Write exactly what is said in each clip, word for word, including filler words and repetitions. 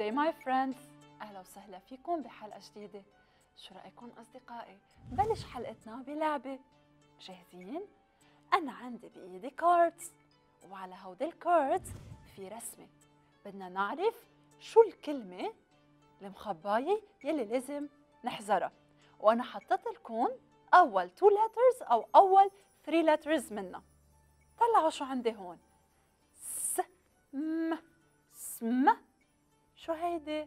day my friends. أهلا وسهلا فيكم بحلقة جديدة. شو رأيكم أصدقائي؟ بلش حلقتنا بلعبة. جاهزين؟ أنا عندي بإيدي كاردز، وعلى هودي الكاردز في رسمة. بدنا نعرف شو الكلمة المخباية يلي لازم نحذرها، وأنا حطيت لكم أول two letters أو أول three letters منها. طلعوا شو عندي هون. س م سم. شو هيدي؟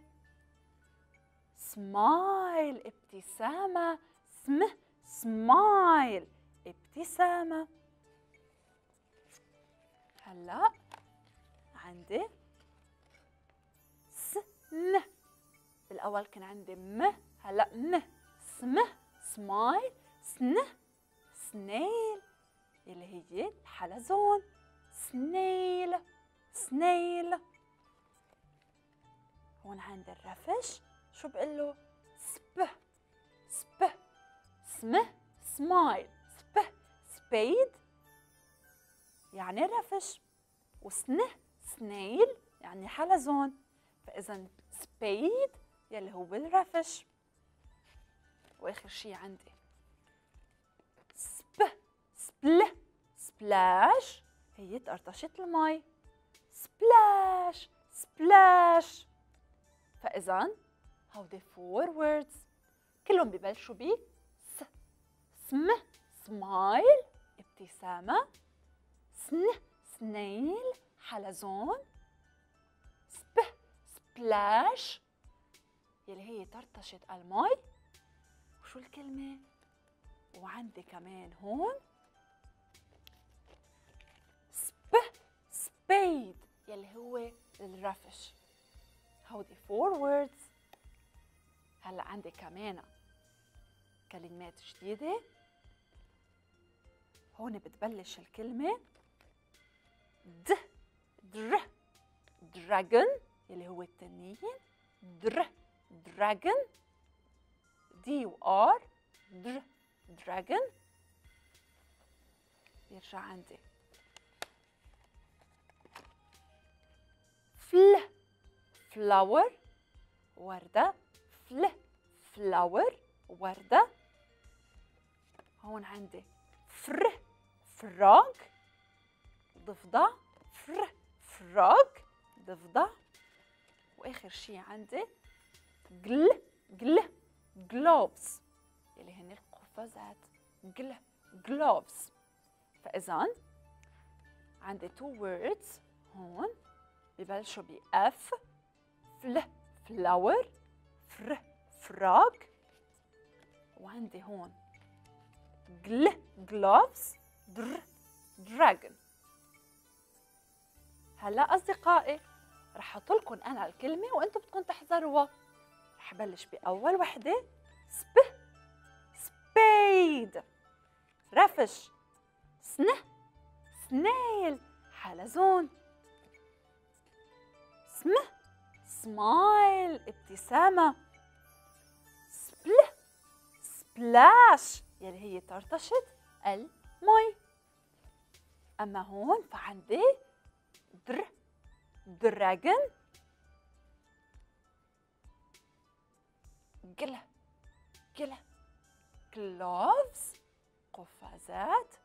سمايل، ابتسامة. سم سمايل، ابتسامة. هلا عندي س ن. بالأول كان عندي م، هلا ن. سم سمايل. سن سنيل اللي هي الحلزون. سنيل سنيل. هون عند الرفش شو بقول له؟ سب سب. سمه سمايل. سب سبيد يعني الرفش، وسنه سنيل يعني حلزون. فإذا سبيد يلي هو الرفش. وآخر شي عندي سب سبل سبلاش هي طرطشة المي. سبلاش سبلاش. فإذا هودي فور ووردز كلهم ببلشوا ب س. سم سمايل ابتسامة. سن سنيل حلزون. سب سبلاش يلي هي طرطشة المي. وشو الكلمة؟ وعندي كمان هون سب سبيد يلي هو الرفش. هودي فور ووردز. هلا عندي كمان كلمات جديدة. هون بتبلش الكلمة د در دراجون يلي هو التنين. در دراجون. دي و ار در دراجون. بيرجع عندي فل فلاور وردة. فل فلاور وردة. هون عندي فر فراغ ضفدع. فر فراغ ضفدع. واخر شي عندي جل جل جلوفز يلي هن القفازات. جل جلوفز. فاذا عندي تو ووردز هون ببلشوا ب اف. فل فلاور. فر فراغ. وعندي هون جل جلوفز. در دراجون. هلا اصدقائي رح احط لكم انا الكلمه وانتم بدكم تحذروها. رح بلش باول وحده. سب سبيد رفش. سنه سنيل حلزون. سمه سمايل ابتسامة. سبل سبلاش يلي هي طرطشة المي. أما هون فعندي در دراجون. جل جل جلوفز قفازات.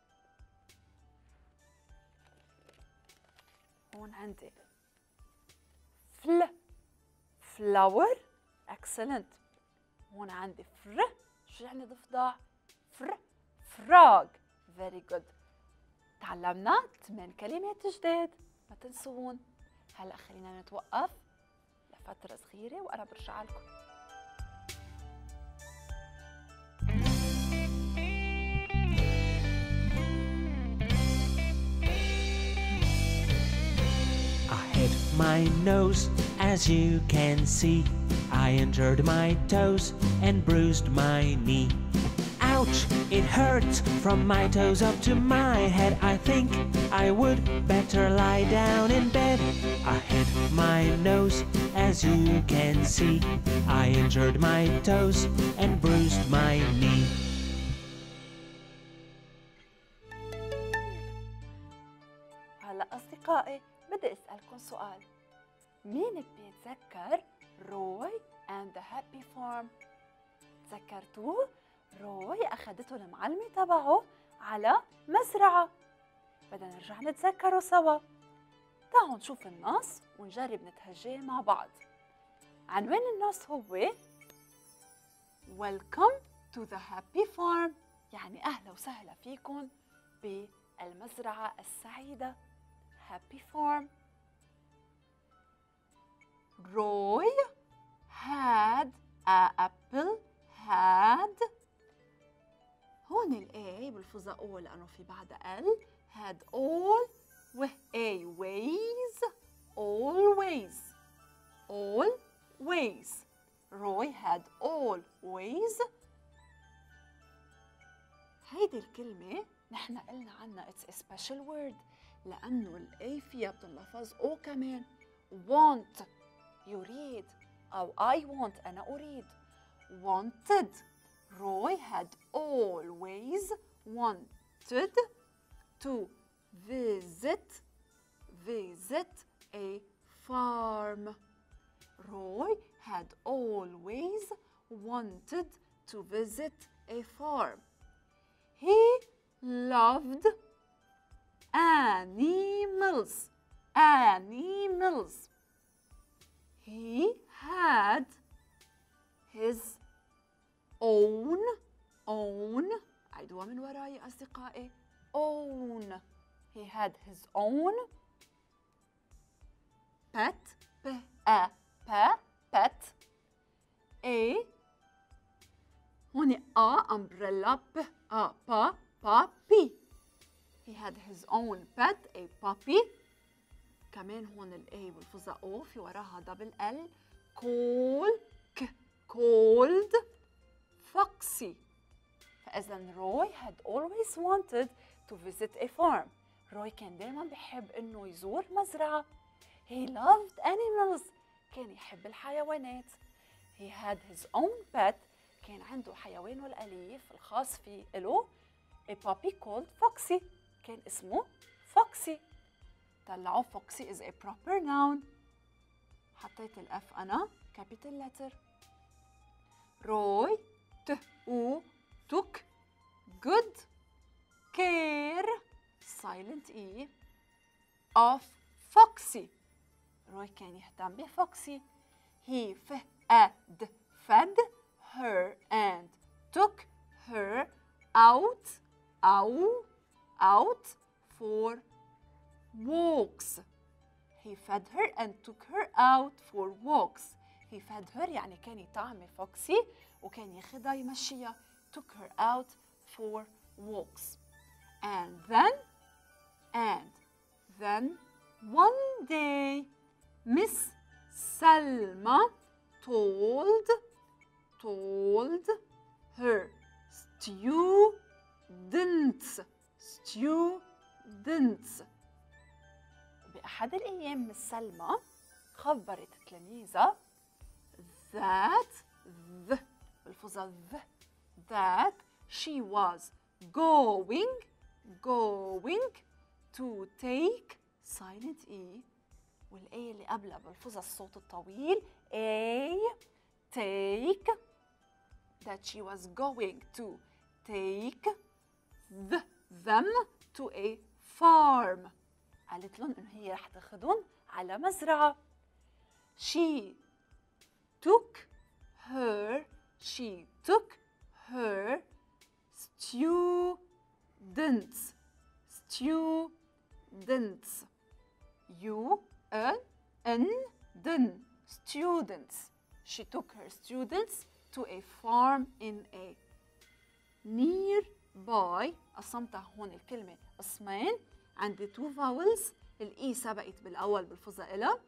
هون عندي فل فلاور. اكسلنت. هون عندي فر. شو يعني ضفدع؟ فر فراغ. فيري جود. تعلمنا ثمان كلمات جداد ما تنسون. هلا خلينا نتوقف لفترة صغيرة وانا برجع لكم. My nose, as you can see, I injured my toes and bruised my knee. Ouch, it hurts from my toes up to my head. I think I would better lie down in bed. I hit my nose, as you can see, I injured my toes and bruised my knee. هلا أصدقائي بدي أسألكم سؤال. مين بيتذكر روي and the happy farm. تذكرتوه؟ روي أخدته المعلمة تبعه على مزرعة. بدنا نرجع نتذكره سوا. تعالوا نشوف النص ونجرب نتهجاه مع بعض. عنوان النص هو Welcome to the happy farm، يعني أهلا وسهلا فيكم بالمزرعة السعيدة. happy farm. Roy had a apple had. هون ال A بالفظة O لأنه في بعدها L. had all و A ways always always. Roy had always. هيدي الكلمة نحن قلنا عنها it's a special word لأنه ال A فيها بتنلفظ O كمان. want يريد أو I want أنا أريد. wanted. Roy had always wanted to visit visit a farm. Roy had always wanted to visit a farm. He loved animals animals. He had his own own عيدوها من وراي أصدقائي. own. He had his own pet p a p pet. a هون a umbrella p a pa puppy. He had his own pet a puppy. كمان هون ال A والفظة O في وراها double L. call ك called foxy. فإذا روي had always wanted to visit a farm. روي كان دايما بيحب إنه يزور مزرعة. He loved animals. كان يحب الحيوانات. He had his own pet. كان عنده حيوانه الأليف الخاص فيه له a puppy called Foxy. كان اسمه Foxy. طلعوا Foxy is a proper noun. حطيت الأف أنا capital letter. روي ت و took good care silent E of Foxy. روي كان يهتم بفوكسي. He fed fed her and took her out out out for walks. He fed her and took her out for walks. He fed her يعني كان يطعم فوكسي وكان ياخدها يمشيها. took her out for walks. And then and then one day Miss Salma told told her students students. بأحد الأيام مس سلمى خبرت تلاميذها that the بالفظة the that she was going going to take silent E والA اللي قبلها بالفظة الصوت الطويل A take that she was going to take the, them to a farm. قالت لهم إنه هي رح تاخدهم على مزرعة. She took her she took her students students U N N then students. She took her students to a farm in a nearby. قسمتها هون الكلمة قسمين عندي two vowels. الإي سبقت بالأول بالفظة إلها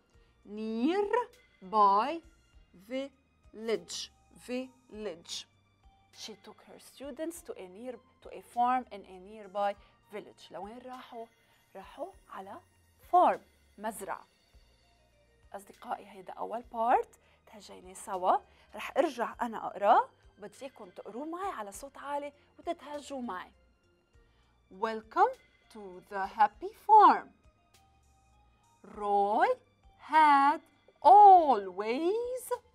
nearby village village. She took her students to a near to a farm in a nearby village. لوين راحوا؟ راحوا على farm مزرعة. أصدقائي هيدا أول بارت تهجينا سوا. رح أرجع أنا أقرأ وبدي إياكم تقروا معي على صوت عالي وتتهجوا معي. Welcome to the happy farm. Roy had always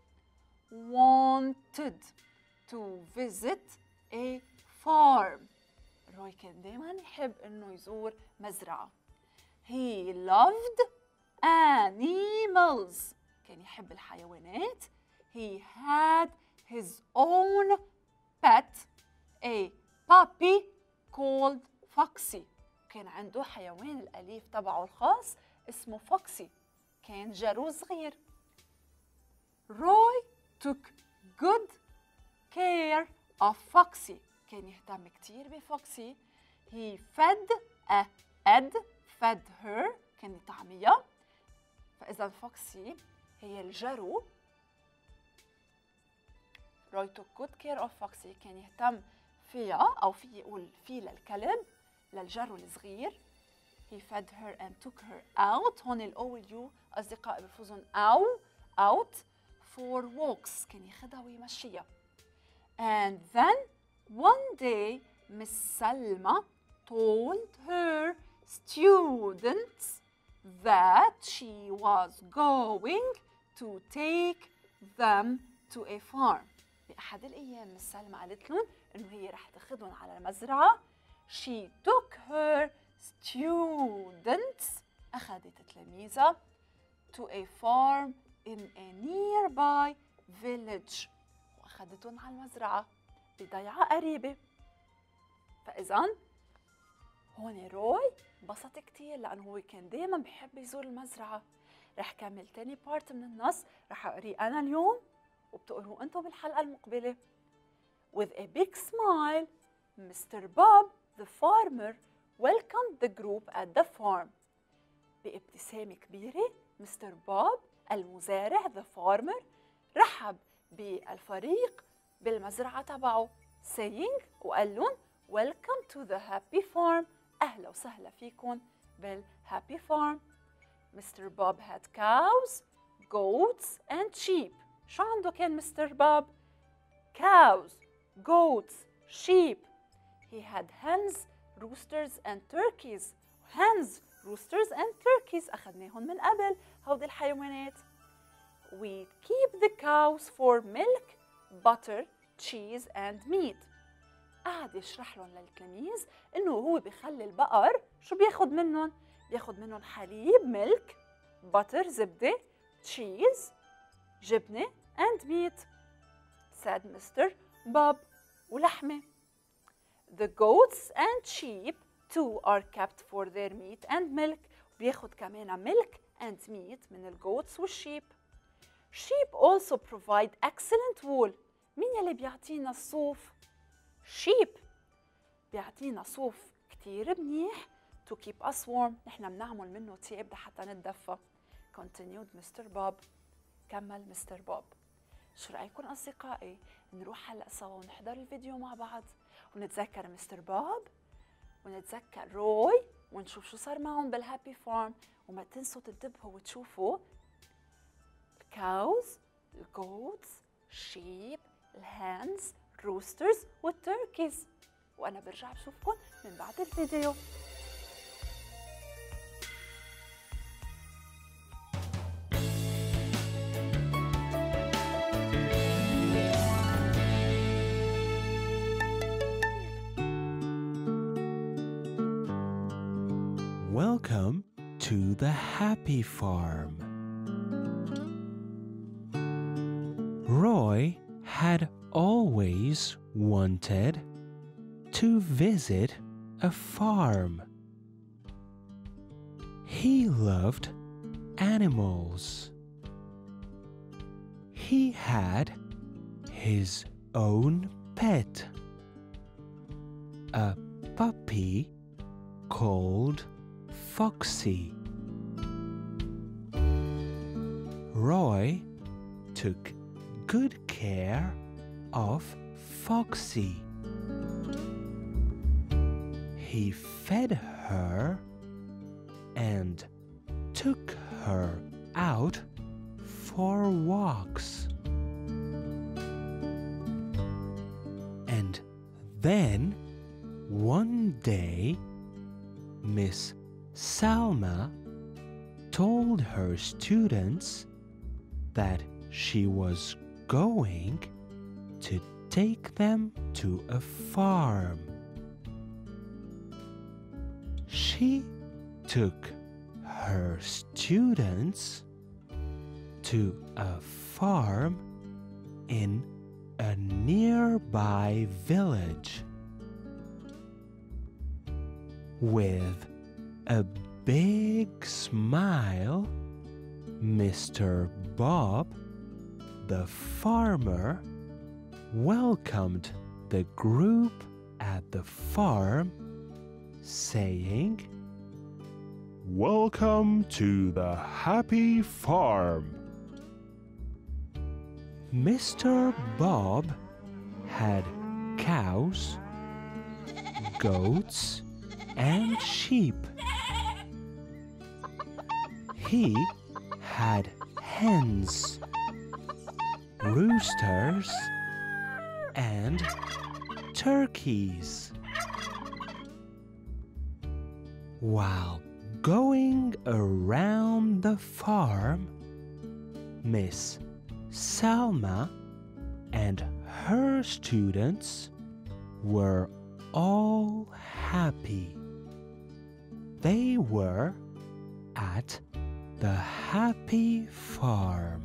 to visit a farm. روي كان دايما يحب إنه يزور مزرعة. He loved animals. كان يحب الحيوانات. He had his own pet, a puppy called Foxy. كان عنده حيوان الأليف تبعه الخاص اسمه فوكسي. كان جرو صغير. روي took good care of Foxy. كان يهتم كتير بفوكسي. He fed a ed fed her. كان يطعميها. فإذا فوكسي هي الجرو. روي took good care of Foxy. كان يهتم فيها أو في يقول في للكلب للجرو الصغير. He fed her and took her out. هون ال O وال U أصدقائي بفوزن أو out for walks. كان ياخدها ويمشيها. And then one day Miss Salma told her students that she was going to take them to a farm. بأحد الأيام مس سلمى قالت لهم إنه هي رح تاخدهم على المزرعة. She took her students. أخذت تلاميذها to a farm in a nearby village. وأخذتهم على المزرعة بضيعة قريبة. فإذا هون روي انبسط كتير لأنه هو كان دايما بحب يزور المزرعة. رح كمل تاني بارت من النص رح أقريه أنا اليوم وبتقروه أنتم بالحلقة المقبلة. With a big smile, Mister Bob the farmer welcomed the group at the farm. بابتسامة كبيرة مستر بوب المزارع the farmer رحب بالفريق بالمزرعة تبعه saying وقال لهم welcome to the happy farm. أهلا وسهلا فيكم بالhappy farm. Mister Bob had cows, goats and sheep. شو عنده كان مستر بوب؟ cows, goats, sheep. He had hens, roosters and turkeys. hens, roosters and turkeys أخذناهم من قبل هودي الحيوانات. We keep the cows for milk, butter, cheese and meat. قعد يشرح لهم للتلاميذ إنه هو بيخلي البقر شو بياخد منهم؟ بياخد منهم حليب ميلك، butter زبدة، cheese جبنة and meat. said Mister Bob ولحمة. The goats and sheep too are kept for their meat and milk. بياخد كمان milk and meat من الgoats والشيب. Sheep also provide excellent wool. مين يلي بيعطينا الصوف؟ sheep بيعطينا صوف كتير منيح to keep us warm. نحن بنعمل منه تياب حتى نتدفى. continued Mister Bob. كمل مستر بوب. شو رأيكم أصدقائي نروح هلأ سوا ونحضر الفيديو مع بعض ونتذكر مستر بوب ونتذكر روي ونشوف شو صار معهم بالهابي فارم. وما تنسوا تنتبهوا وتشوفوا الكاوز، الجوتس، الشيب، الهانز، الروسترز والتركيز. وأنا برجع بشوفكم من بعد الفيديو. Welcome to the happy farm. Roy had always wanted to visit a farm. He loved animals. He had his own pet, a puppy called Foxy. Roy took good care of Foxy. He fed her and took her out for walks. And then one day, Miss Salma told her students that she was going to take them to a farm. She took her students to a farm in a nearby village. With a big smile, Mister Bob, the farmer, welcomed the group at the farm, saying, "Welcome to the happy farm." Mister Bob had cows, goats, and sheep. He had hens, roosters, and turkeys. While going around the farm, Miss Salma and her students were all happy. They were at the happy farm.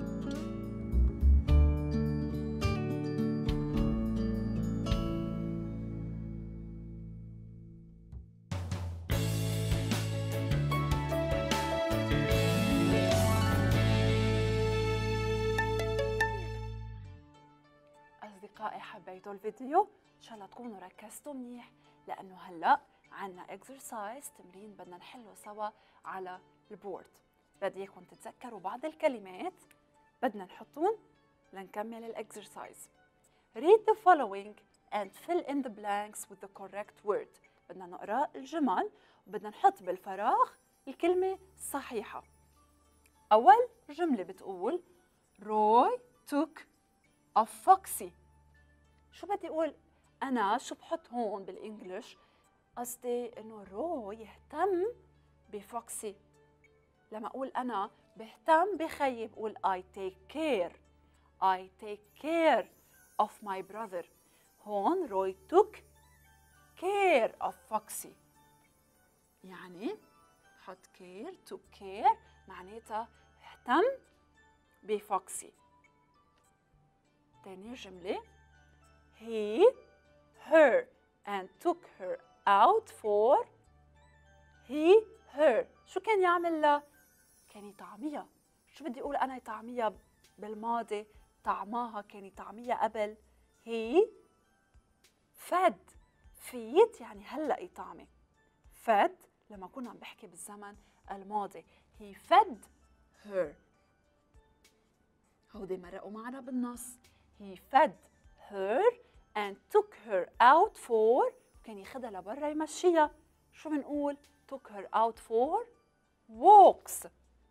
أصدقائي، حبيتوا الفيديو؟ إن شاء الله تكونوا ركزتوا منيح، لأنه هلأ عنا اكسرسايز، تمرين بدنا نحله سوا على البورد. بدي اياكم تتذكروا بعض الكلمات بدنا نحطهم لنكمل الاكسرسايز. Read the following and fill in the blanks with the correct word. بدنا نقرأ الجمل وبدنا نحط بالفراغ الكلمة الصحيحة. أول جملة بتقول روي took a foxy. شو بدي أقول أنا؟ شو بحط هون بالإنجليش؟ قصدي إنه روي يهتم بفوكسي. لما أقول أنا بهتم بخيي بقول I take care. I take care of my brother. هون روي took care of Foxy. يعني حط care took care معناتها اهتم بفوكسي. تاني جملة he, her and took her out for. he, her شو كان يعمل لها؟ كان يطعميها. شو بدي أقول أنا يطعميها بالماضي؟ طعماها، كان يطعميها قبل. he fed. feed يعني هلأ يطعمي. fed لما كنا عم بحكي بالزمن الماضي. he fed her. هودي مرقوا معنا بالنص. he fed her and took her out for. كان ياخدها لبرا يمشيها. شو بنقول؟ took her out for walks.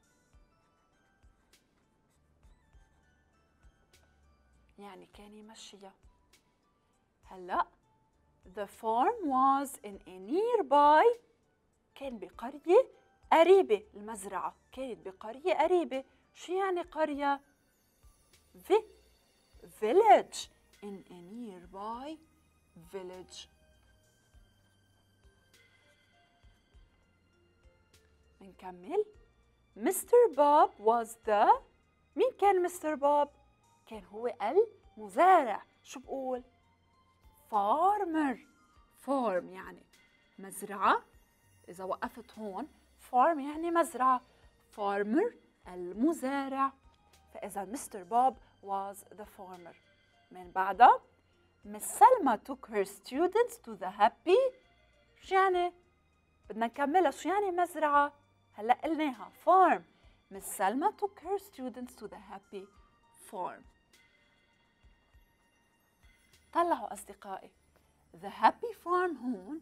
يعني كان يمشيها. هلا the farm was in a nearby. كان بقرية قريبة. المزرعة كانت بقرية قريبة. شو يعني قرية؟ v village. in a nearby village. نكمل. مستر بوب was the. مين كان مستر بوب؟ كان هو المزارع. شو بقول؟ farmer. farm يعني مزرعة. إذا وقفت هون farm يعني مزرعة. farmer المزارع. فإذا مستر بوب was the farmer. من بعدها Miss Salma took her students to the happy. شو يعني؟ بدنا نكملها. شو يعني مزرعة؟ هلا قلناها farm. Miss Salma took her students to the happy farm. طلعوا أصدقائي the happy farm هون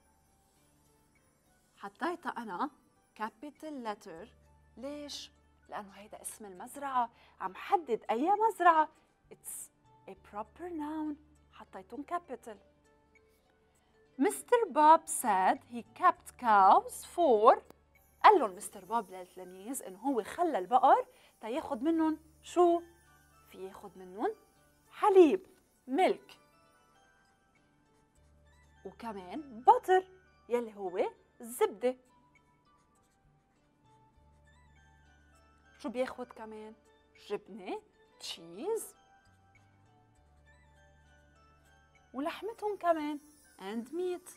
حطيتها أنا capital letter. ليش؟ لأنه هيدا اسم المزرعة. عم حدد أي مزرعة. It's a proper noun. حطيتهم capital. Mister Bob said he kept cows for. قال لهم مستر بوب للتلاميذ إنه هو خلى البقر تياخد منهم شو؟ في ياخد منهم حليب. ميلك، وكمان باتر يلي هو الزبدة. شو بياخد كمان؟ جبنة، تشيز، ولحمتهم كمان and meat.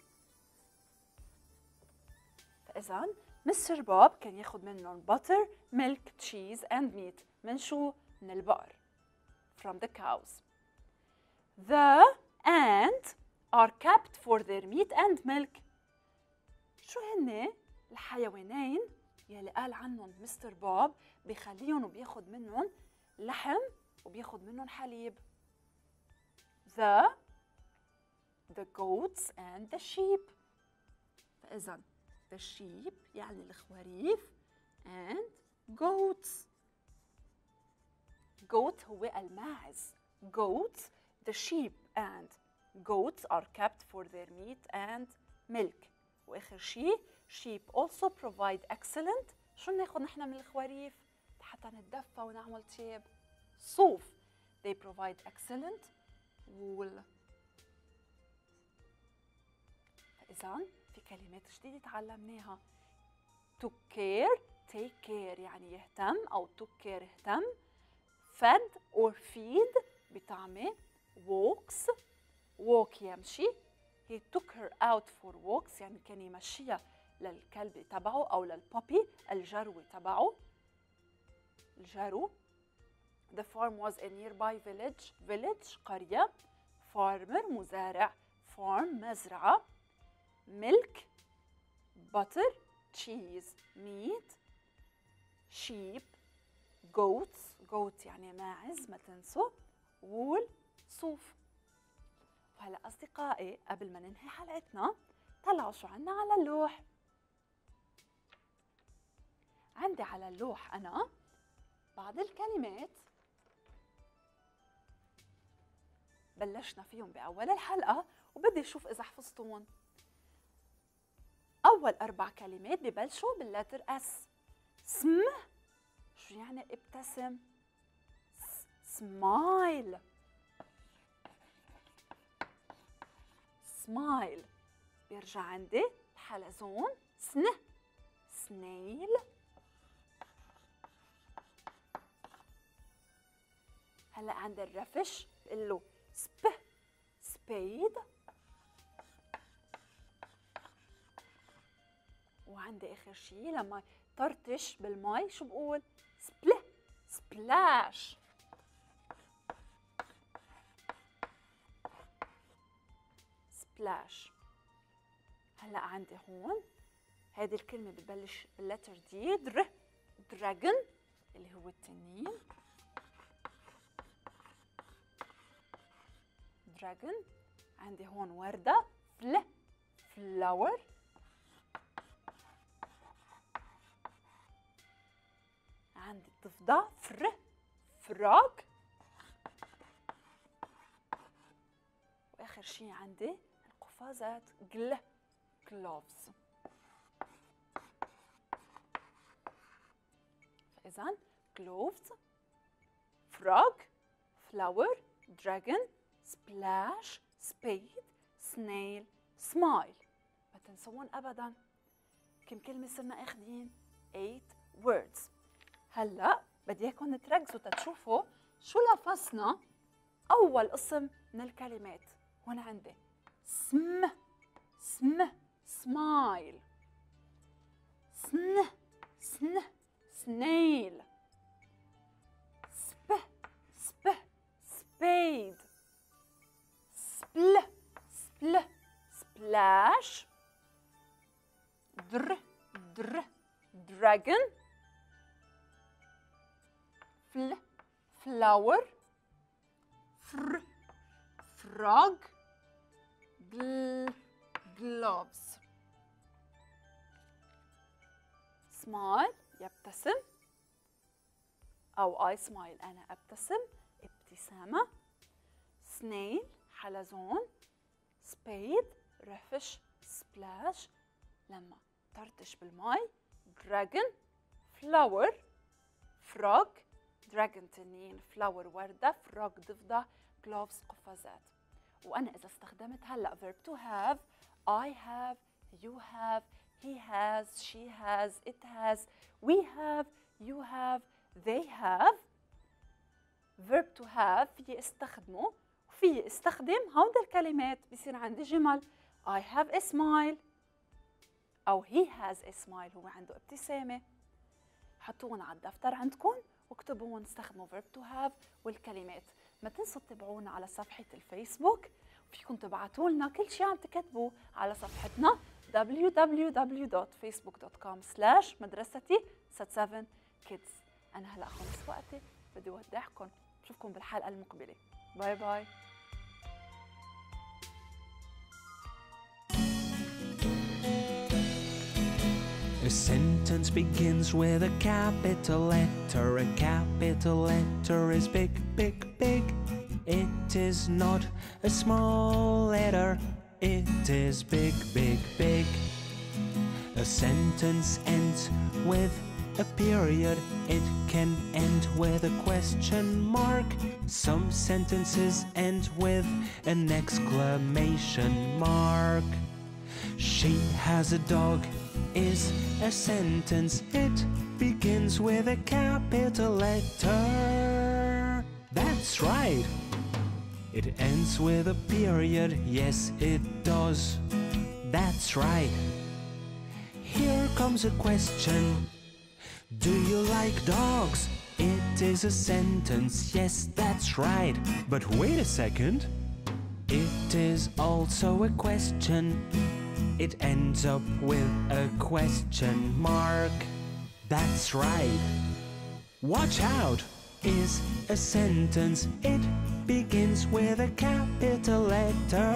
فإذا مستر بوب كان ياخد منهم butter, milk, cheese and meat. من شو؟ من البقر. From the cows. The ants are kept for their meat and milk. شو هن الحيوانين يلي قال عنهم مستر بوب بيخليهم وبياخد منهم لحم وبياخد منهم حليب؟ The the goats and the sheep. فإذا the sheep يعني الخواريف and goats. goat هو الماعز. goats, the sheep and goats are kept for their meat and milk. وآخر شيء sheep also provide excellent. شو ناخد نحن من الخواريف حتى نتدفى ونعمل تياب؟ صوف. they provide excellent wool. فإذا في كلمات جديدة تعلمناها. took care, take care يعني يهتم أو took care اهتم. fed or feed بطعمة. walks, walk يمشي. he took her out for walks يعني كان يمشيها للكلب تبعه أو للبوبي الجروة تبعه. الجرو. the farm was a nearby village. village قرية. farmer مزارع. farm مزرعة. milk, butter, cheese, meat, sheep, goats, goat يعني ماعز ما تنسوا. wool صوف. وهلا أصدقائي قبل ما ننهي حلقتنا طلعوا شو عنا على اللوح. عندي على اللوح أنا بعض الكلمات بلشنا فيهم بأول الحلقة وبدي أشوف إذا حفظتون. أول أربع كلمات ببلشوا باللتر اس. سم شو يعني ابتسم؟ سمايل. سمايل. بيرجع عندي الحلزون. سنه سنيل. هلا عند الرفش بقول له سب سبيد. وعندي اخر شيء لما طرطش بالمي شو بقول؟ سبله سبلاش. سبلاش. هلا عندي هون هذه الكلمه بتبلش باللتر دي. در دراجون اللي هو التنين. دراجون. عندي هون ورده. فل فلاور. عندي الضفدع. فر فراغ. واخر شيء عندي القفازات. جل gloves. فاذا gloves, frog, flower, dragon, splash, spade, snail, smile. ما تنسون ابدا. كم كلمه صرنا اخذين؟ eight words. هلا بدي اياكم تركزوا تشوفوا شو لفظنا اول قسم من الكلمات. هون عندي سم سم سمايل. سن سن سنيل. سب سب سبيد. سبل سبل سبلاش. در در دراجون. فل فلاور. فر فراغ. جل gloves. smile يبتسم أو I smile أنا أبتسم ابتسامة. snail حلزون. spade رفش splash لما طرطش بالماء. dragon flower. frog dragon تنين، flower وردة، frog ضفدع، gloves قفازات. وأنا إذا استخدمت هلأ verb to have I have you have he has she has it has we have you have they have verb to have فيي استخدمه وفيي استخدم هودي الكلمات بصير عندي جمل I have a smile أو he has a smile هو عنده ابتسامة. حطوهم على الدفتر عندكم واكتبوهم استخدموا verb to have والكلمات. ما تنسوا تتابعونا على صفحة الفيسبوك وفيكم تبعتوا لنا كل شيء عم تكتبوه على صفحتنا دبليو دبليو دبليو دوت فيسبوك دوت كوم سلاش مدرستي ست سفن كيدز. أنا هلأ خلص وقتي بدي أودعكم، بشوفكم بالحلقة المقبلة. باي باي. A sentence begins with a capital letter. A capital letter is big, big, big. It is not a small letter. It is big, big, big. A sentence ends with a period. It can end with a question mark. Some sentences end with an exclamation mark. She has a dog is a sentence. It begins with a capital letter. That's right. It ends with a period. Yes, it does. That's right. Here comes a question. Do you like dogs? It is a sentence. Yes, that's right. But wait a second. It is also a question. It ends up with a question mark. That's right. Watch out is a sentence. It begins with a capital letter.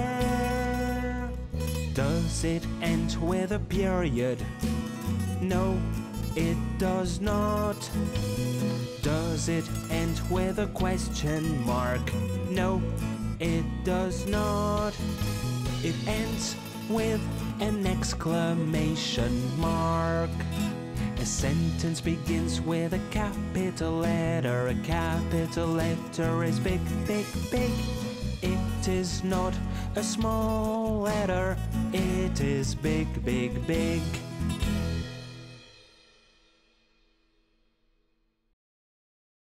Does it end with a period? No, it does not. Does it end with a question mark? No, it does not. It ends with an exclamation mark. A sentence begins with a capital letter. A capital letter is big, big, big. It is not a small letter. It is big, big, big.